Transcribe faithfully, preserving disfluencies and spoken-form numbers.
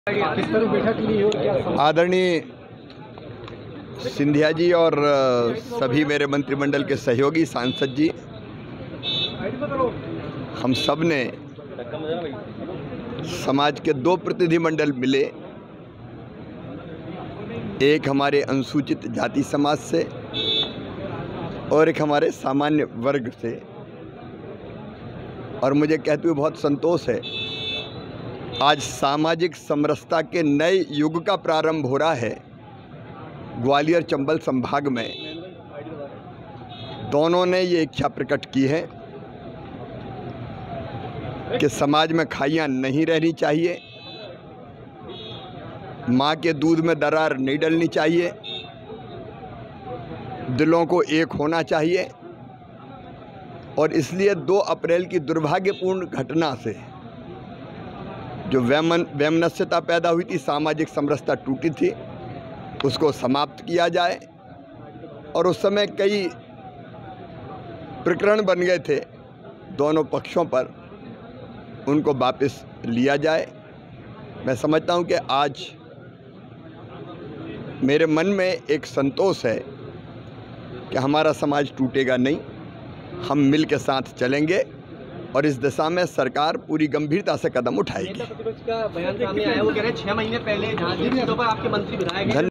आदरणीय सिंधिया जी और सभी मेरे मंत्रिमंडल के सहयोगी सांसद जी, हम सब ने समाज के दो प्रतिनिधिमंडल मिले, एक हमारे अनुसूचित जाति समाज से और एक हमारे सामान्य वर्ग से। और मुझे कहते हुए बहुत संतोष है, आज सामाजिक समरसता के नए युग का प्रारंभ हो रहा है। ग्वालियर चंबल संभाग में दोनों ने ये इच्छा प्रकट की है कि समाज में खाइयां नहीं रहनी चाहिए, माँ के दूध में दरार नहीं डलनी चाहिए, दिलों को एक होना चाहिए। और इसलिए दो अप्रैल की दुर्भाग्यपूर्ण घटना से जो वैमन वैमनस्यता पैदा हुई थी, सामाजिक समरसता टूटी थी, उसको समाप्त किया जाए। और उस समय कई प्रकरण बन गए थे दोनों पक्षों पर, उनको वापस लिया जाए। मैं समझता हूं कि आज मेरे मन में एक संतोष है कि हमारा समाज टूटेगा नहीं, हम मिल के साथ चलेंगे और इस दिशा में सरकार पूरी गंभीरता से कदम उठाएगी। नेता प्रतिपक्ष का बयान सामने आया, वो कह रहे हैं छह महीने पहले जहां आपके मंत्री विधायक